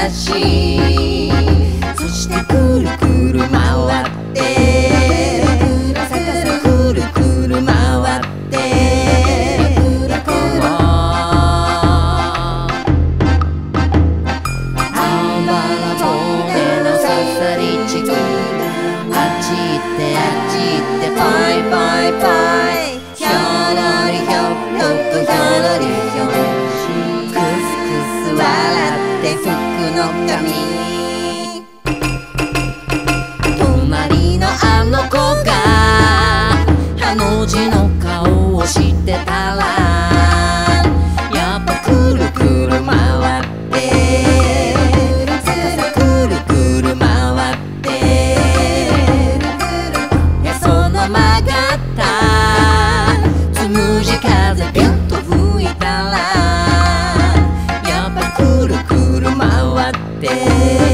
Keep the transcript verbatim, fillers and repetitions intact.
だし、そしてくるくる回ってさかさくるくる回って行こう。あばら骨のささり地区、あっち行ってあっち行ってパイパイパイ、ひょろりひょろくひょろりひょろ、クスクス笑って服の髪、隣のあの子がハの字の顔をしてたら、やっぱくるくる回ってさかさくるくる回ってその曲がったつむじ風ビュッと吹いたら、やっぱくるくる回って